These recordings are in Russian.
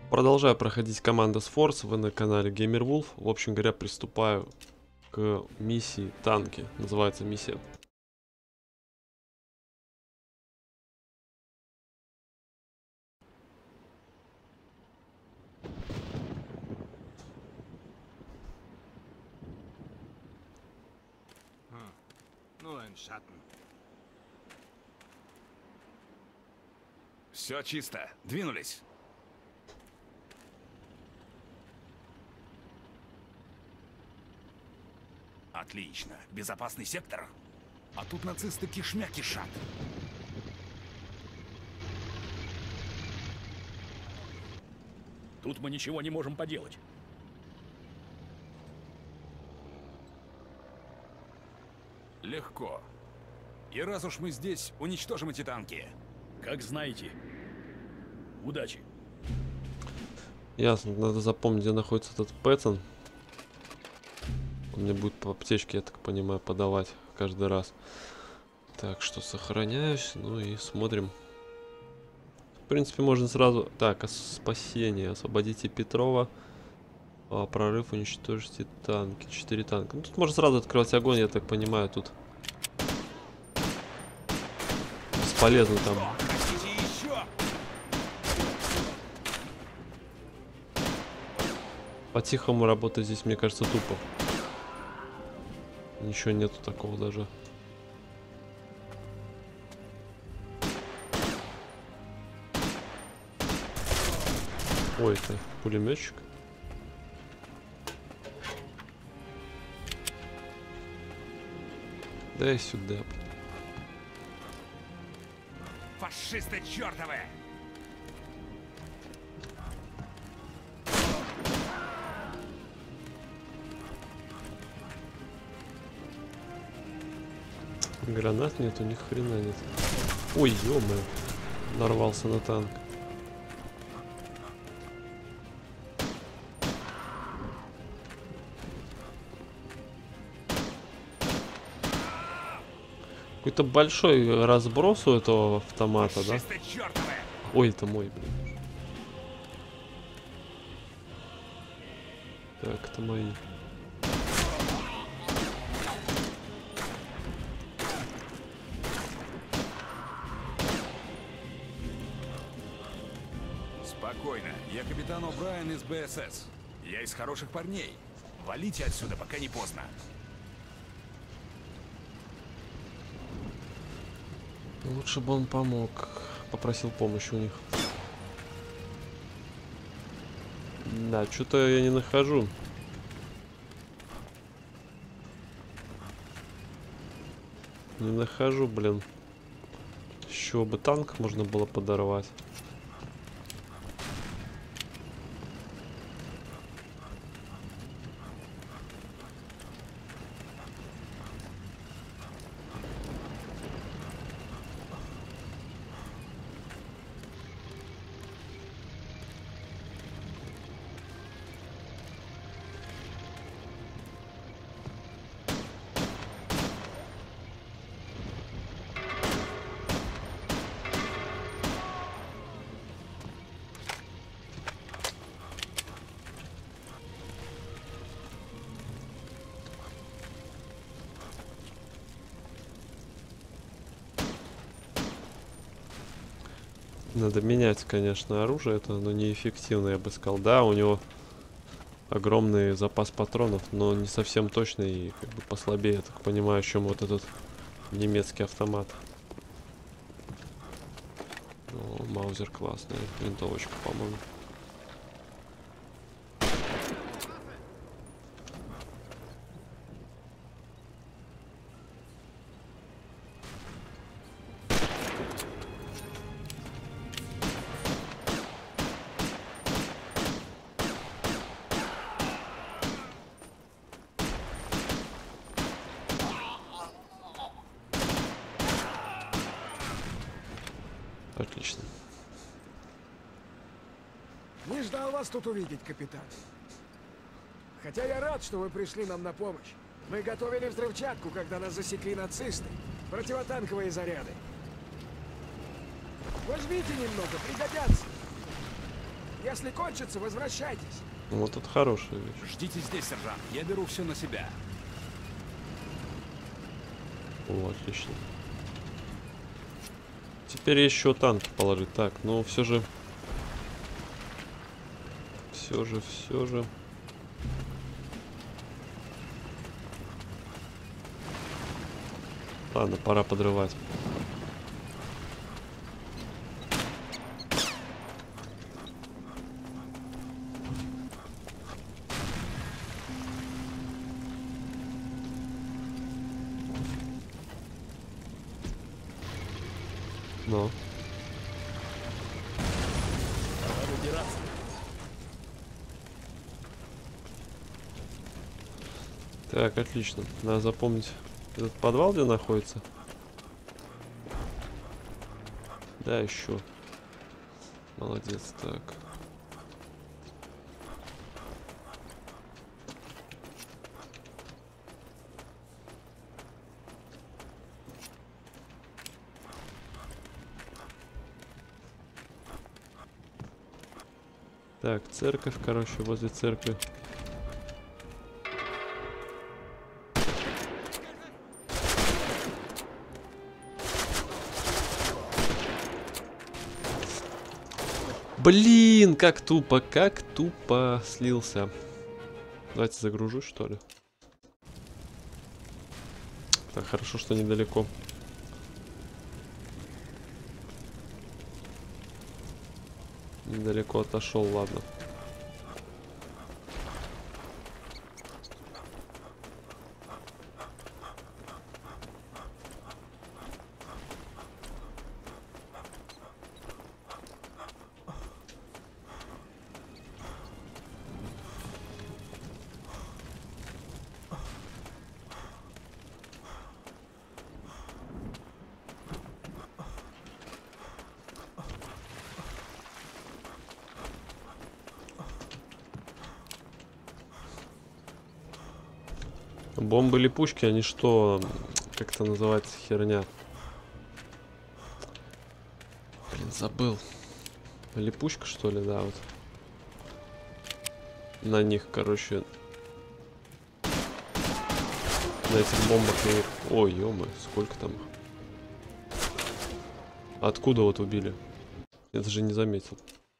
Продолжаю проходить Commandos Force, вы на канале GamerWolf. В общем говоря, приступаю к миссии танки. Называется миссия. Nur ein Schatten. Все чисто. Двинулись. Отлично. Безопасный сектор. А тут нацисты кишмя кишат. Тут мы ничего не можем поделать. Легко. И раз уж мы здесь, уничтожим эти танки. Как знаете. Удачи. Ясно, надо запомнить, где находится этот Пэтсон. Он мне будет по аптечке, я так понимаю, подавать каждый раз. Так, что сохраняюсь, ну и смотрим. В принципе, можно сразу... Так, спасение. Освободите Петрова. Прорыв, уничтожьте танки. 4 танка. Ну, тут можно сразу открывать огонь, я так понимаю, тут... Бесполезно там. По-тихому работать здесь, мне кажется, тупо. Ничего нету такого даже. Ой, это пулеметчик. Дай сюда. Фашисты чертовы! Гранат нету, ни хрена нет. Ой, ё-моё. Нарвался на танк. Какой-то большой разброс у этого автомата, да? Ой, это мой, блин. Так, это мои. Спокойно. Я капитан О'Брайен из БСС. Я из хороших парней. Валите отсюда, пока не поздно. Лучше бы он помог. Попросил помощи у них. Да, что-то я не нахожу. Не нахожу, блин. С чего бы танк можно было подорвать. Надо менять, конечно, оружие, это оно неэффективно, я бы сказал. Да, у него огромный запас патронов, но не совсем точный и как бы послабее, я так понимаю, чем вот этот немецкий автомат. О, маузер классный, винтовочка, по-моему. Отлично. Не ждал вас тут увидеть, капитан. Хотя я рад, что вы пришли нам на помощь. Мы готовили взрывчатку, когда нас засекли нацисты. Противотанковые заряды. Возьмите немного, пригодятся. Если кончится, возвращайтесь. Вот это хорошая вещь. Ждите здесь, сержант. Я беру все на себя. О, отлично. Теперь еще танки положить. Так, ну все же. Все же. Ладно, пора подрывать. Ну. Пора выбираться. Так, отлично. Надо запомнить этот подвал, где находится. Да, еще. Молодец, так. Так, церковь, короче, возле церкви. Блин, как тупо слился. Давайте загружу, что ли. Так, хорошо, что недалеко. Недалеко отошел, ладно. Бомбы липучки, они что, как это называется, херня? Блин, забыл. Липучка, что ли, да, вот. На них, короче, на этих бомбах и... Ой, ё-моё, сколько там их? Откуда вот убили? Я даже не заметил.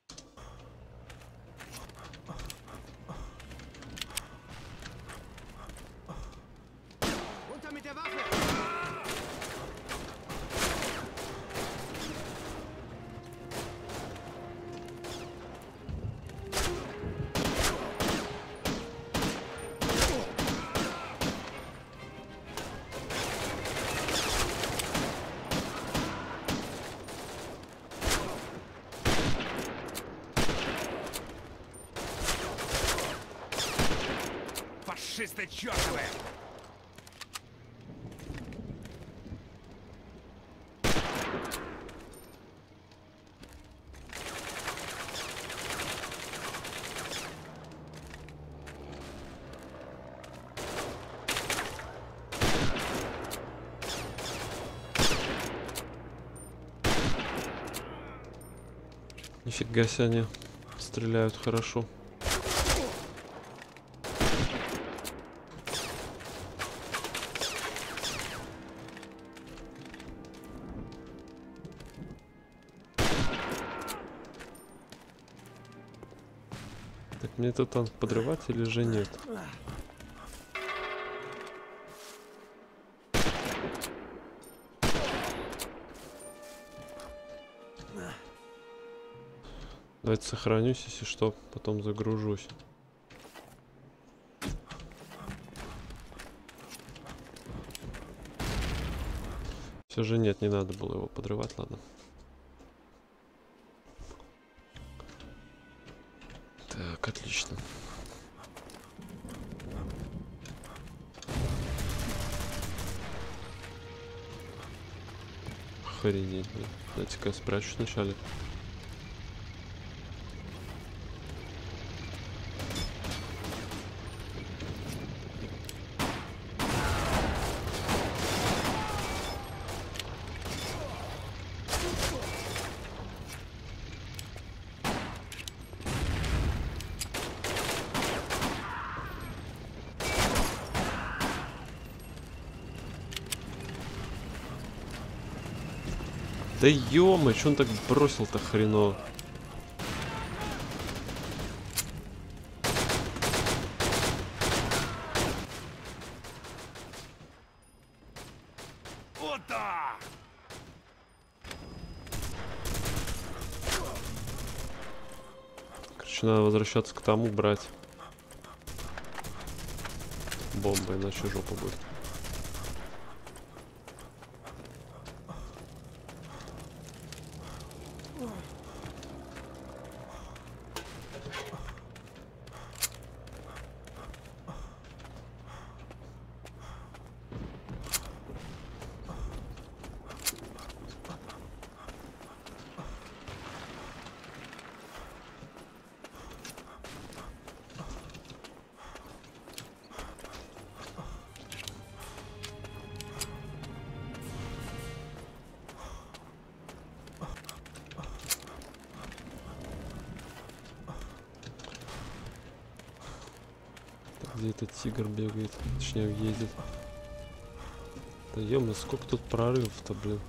Фашисты чертовы! Нифига себе они стреляют хорошо. Так, мне этот танк подрывать или же нет? Давайте сохранюсь, если что, потом загружусь. Все же нет, не надо было его подрывать, ладно. Так, отлично. Охренеть, блин. Дайте-ка я спрячусь вначале. Да ё-моё, чё он так бросил-то хреново? Вот так! Короче, надо возвращаться к тому, брать бомбы, иначе жопа будет. Где этот тигр бегает, точнее ездит. Да ё-моё, сколько тут прорывов-то, блин.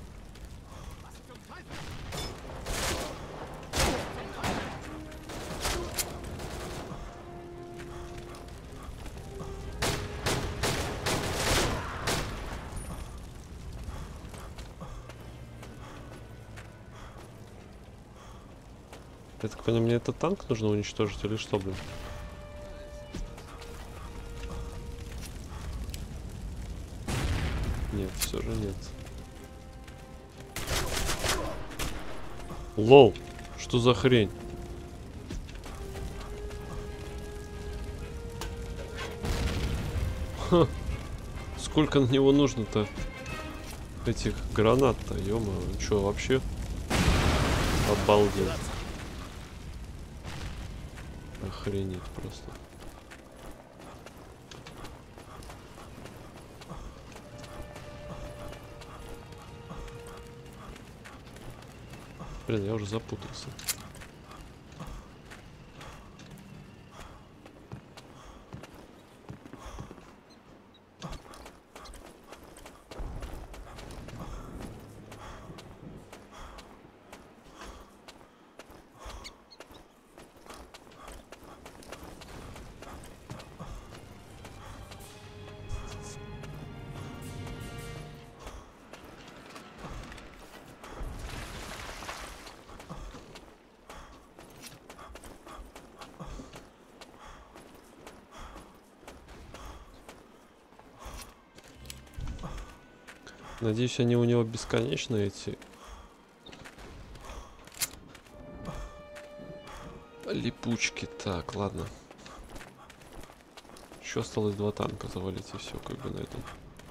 Я так понимаю, мне этот танк нужно уничтожить или что, блин? Нет, все же нет. Лол, что за хрень? Ха. Сколько на него нужно-то этих гранат-то, ё-моё, чё вообще? Обалдеть. Охренеть просто. Блин, я уже запутался. Надеюсь, они у него бесконечные, эти липучки. Так, ладно. Еще осталось 2 танка завалить, и все, как бы на этом.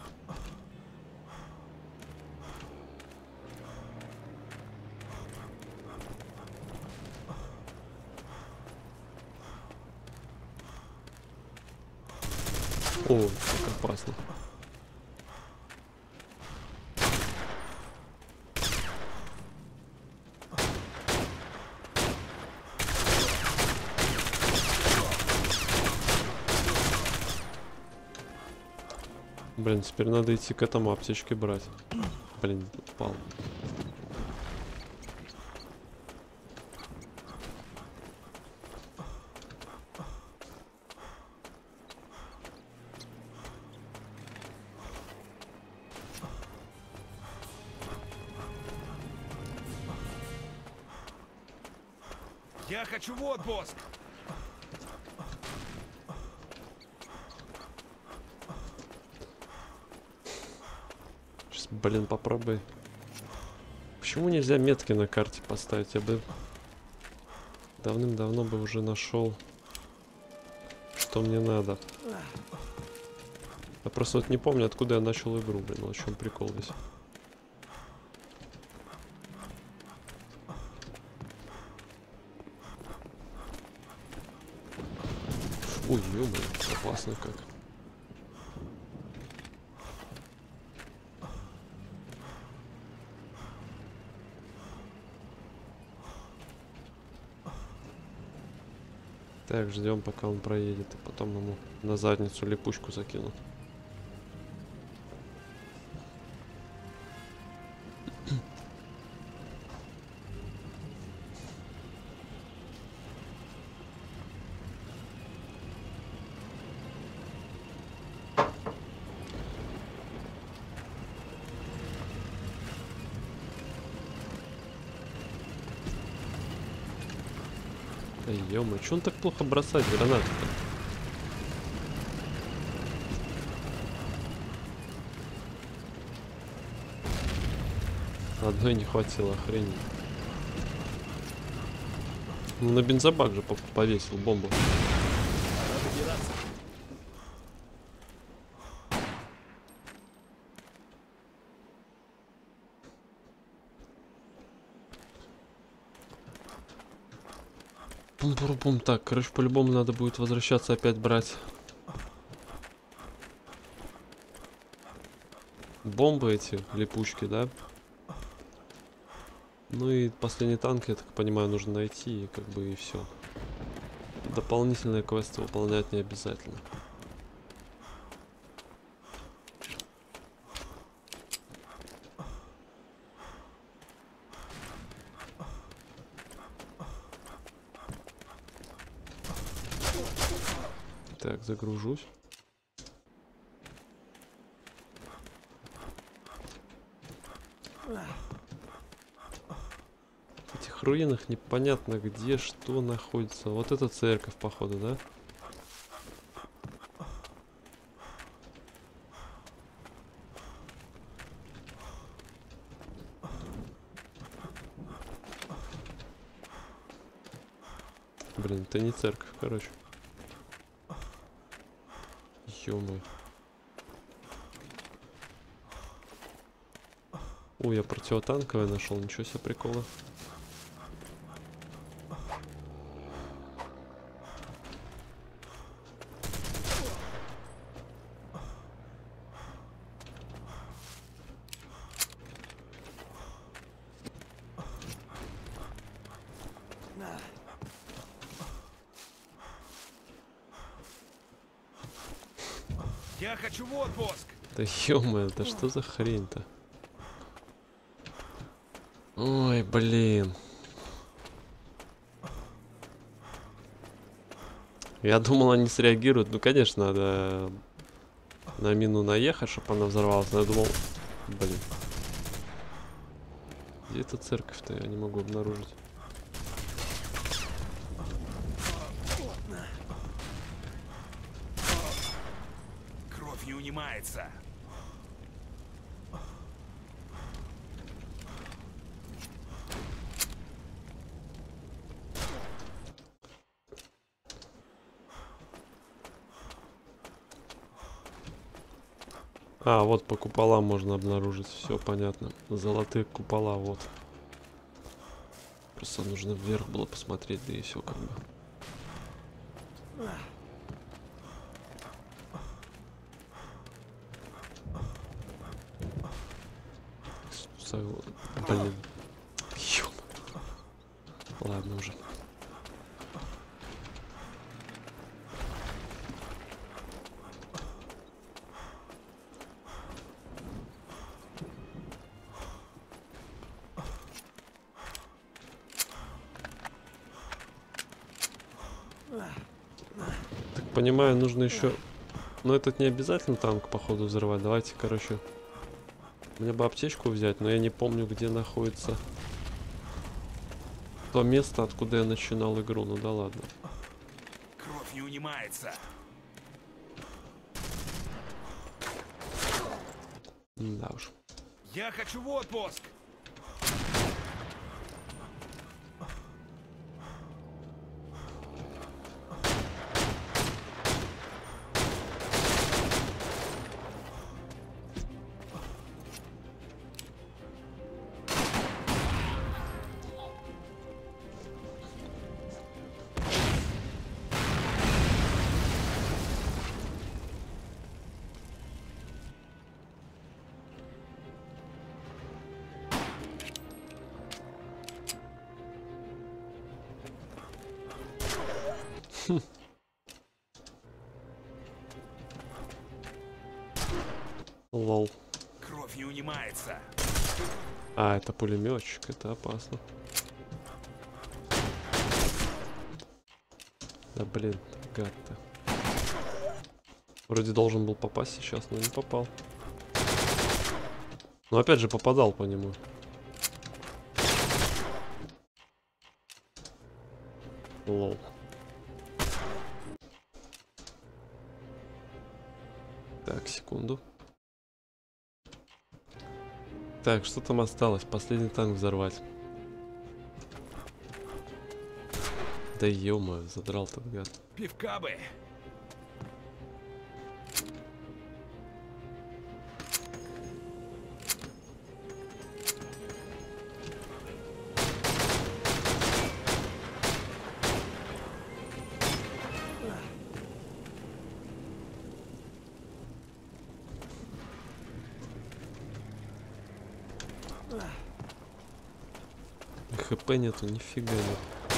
О, как опасно. Блин, теперь надо идти к этому аптечке брать. Блин, упал. Я хочу в отпуск! Сейчас, блин, попробуй. Почему нельзя метки на карте поставить? Я бы давным-давно бы уже нашел, что мне надо. Я просто вот не помню, откуда я начал игру, блин, вот в чем прикол весь. Ой, ё-моё, опасно как. Так, ждем, пока он проедет, и потом ему на задницу липучку закину. Да ё-моё, чё он так плохо бросает гранаты-то? Одной не хватило, охренеть. Ну на бензобак же повесил бомбу. Пора выбираться. Пум-пум-пум. Так, короче, по-любому надо будет возвращаться опять брать бомбы эти, липучки, да? Ну и последний танк, я так понимаю, нужно найти, и как бы и все. Дополнительные квесты выполнять не обязательно. Так, загружусь. В этих руинах непонятно где что находится. Вот эта церковь, походу, да? Блин, это не церковь, короче. Ё-моё. Ой, я противотанковое нашел, ничего себе прикола. Я хочу в отпуск! Да ё-моё, да что за хрень-то? Ой, блин. Я думал, они среагируют. Ну, конечно, надо на мину наехать, чтобы она взорвалась. Но я думал... Блин. Где эта церковь-то? Я не могу обнаружить. Кровь не унимается. А, вот по куполам можно обнаружить. Все понятно. Золотые купола, вот. Просто нужно вверх было посмотреть, да и все как бы. Блин. Ё. Ладно уже. Так понимаю, нужно еще... Но этот не обязательно танк, походу, взрывать. Давайте, короче... Мне бы аптечку взять, но я не помню, где находится то место, откуда я начинал игру. Ну да ладно. Кровь не унимается. Да уж. Я хочу в отпуск! Лол. Кровь не унимается. А, это пулеметчик, это опасно. Да блин, гад-то. Вроде должен был попасть сейчас, но не попал. Но опять же попадал по нему. Лол. Так, секунду. Так, что там осталось? Последний танк взорвать. Да ё-моё, задрал ты, гад. Пивка бы. ХП нету, нифига нет.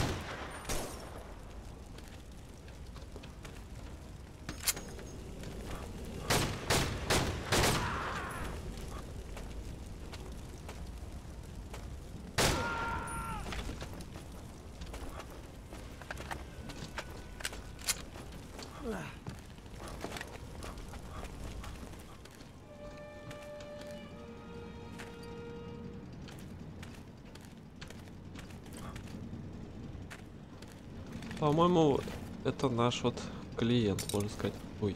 По-моему, это наш вот клиент, можно сказать. Ой.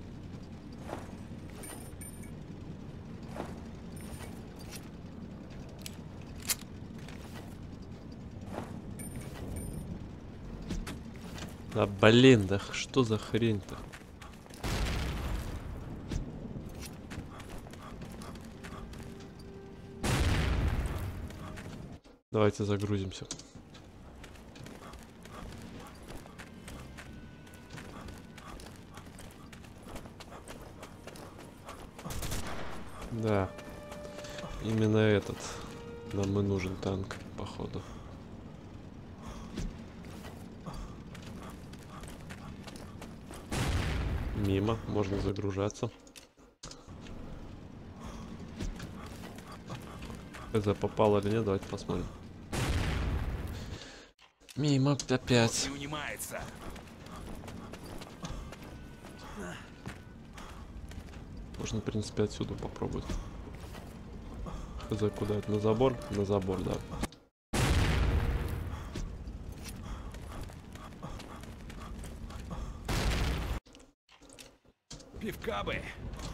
Да блин, да что за хрень-то? Давайте загрузимся. Да, именно этот нам и нужен танк, походу. Мимо, можно загружаться. Это попало или нет, давайте посмотрим. Мимо опять. Не унимается. Можно, в принципе, отсюда попробовать. Хз, куда это? На забор? На забор, да. Пивка бы.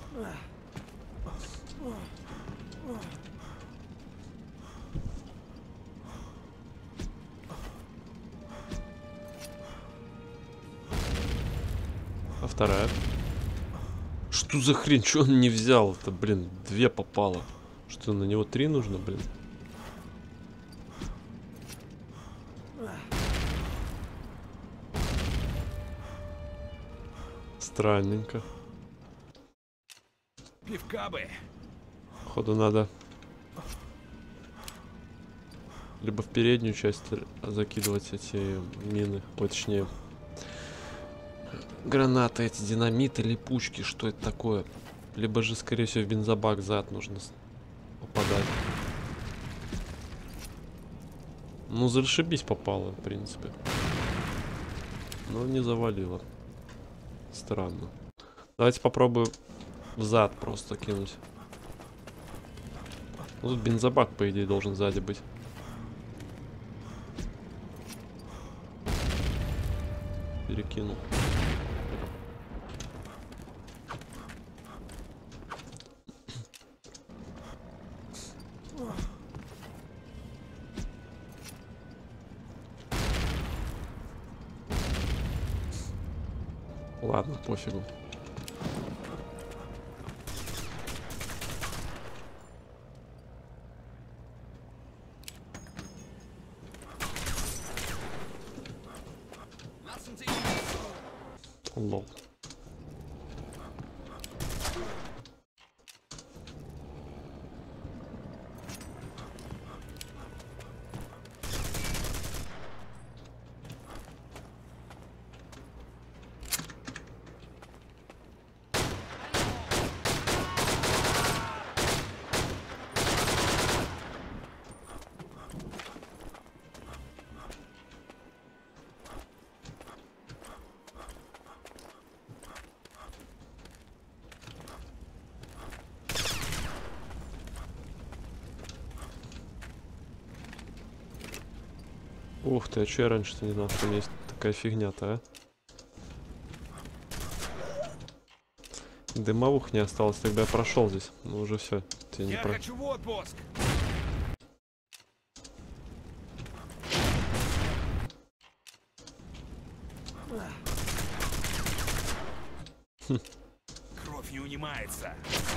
А вторая? Что за хрень? Что он не взял? Это, блин, 2 попало. Что, на него 3 нужно, блин? Странненько. Пивка бы. Походу надо либо в переднюю часть закидывать эти мины, ой, точнее гранаты, эти динамиты, липучки, что это такое? Либо же, скорее всего, в бензобак зад нужно попадать. Ну, зашибись попало, в принципе. Но не завалило. Странно. Давайте попробую в зад просто кинуть. Ну, тут бензобак, по идее, должен сзади быть. Перекинул. Ладно, пофигу. Лол. Ух ты, а че я раньше-то не знал, что есть какая фигня-то, а? Дымовух не осталось, тогда я прошел здесь. Ну уже все. Я хочу в отпуск. Кровь не унимается.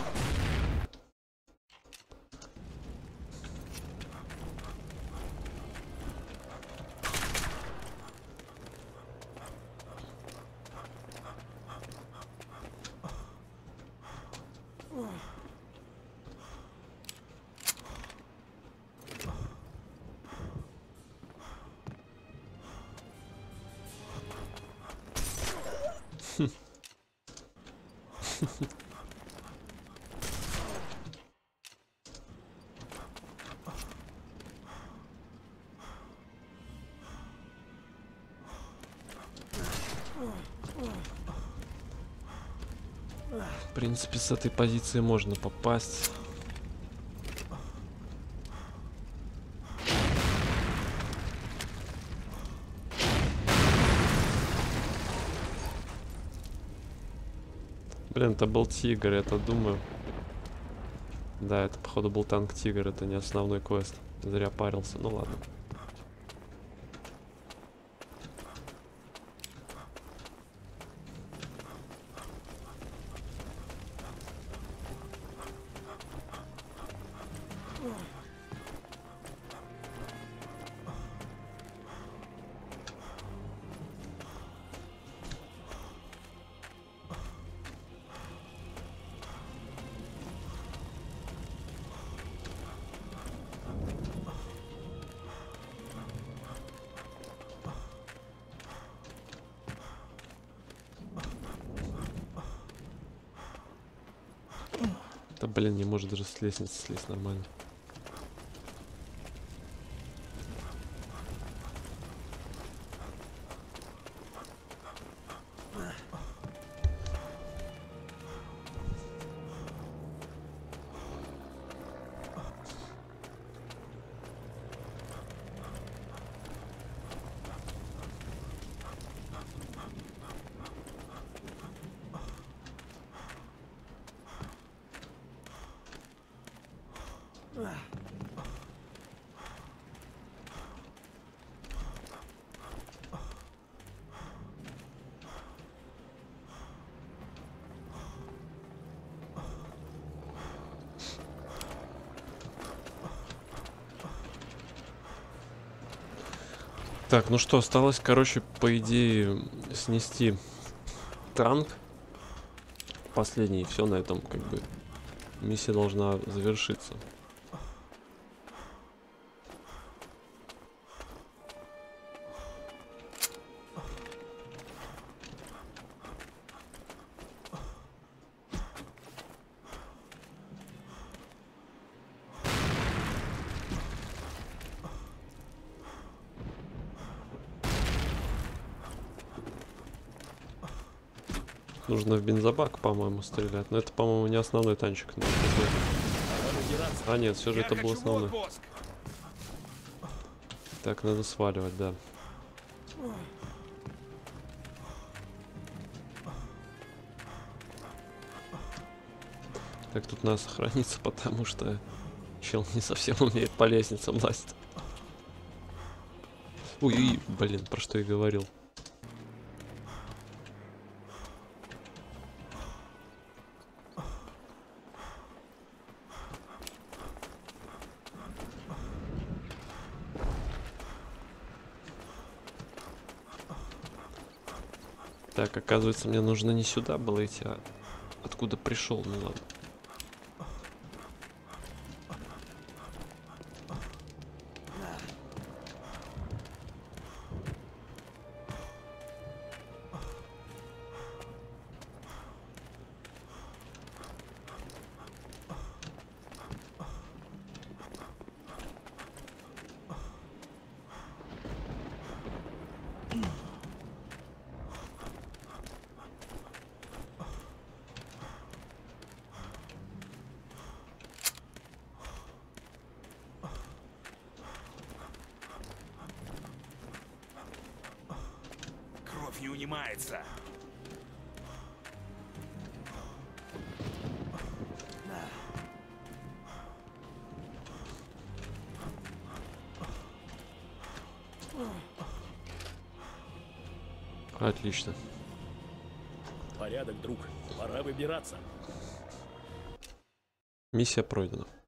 В принципе, с этой позиции можно попасть. Блин, это был тигр, я-то думаю. Да, это походу был танк тигр, это не основной квест. Зря парился, ну ладно. Да блин, не может даже с лестницы слезть нормально. Так, ну что, осталось, короче, по идее, снести танк. Последний, все на этом, как бы, миссия должна завершиться. Нужно в бензобак, по-моему, стрелять. Но это, по-моему, не основной танчик. А нет, все же это был основной. Так, надо сваливать, да. Так, тут надо сохраниться, потому что чел не совсем умеет по лестницам лазить. Ой, блин, про что я говорил. Так, оказывается, мне нужно не сюда было идти, а откуда пришел, ну ладно. унимается. Отлично. Порядок, друг. Пора выбираться. Миссия пройдена.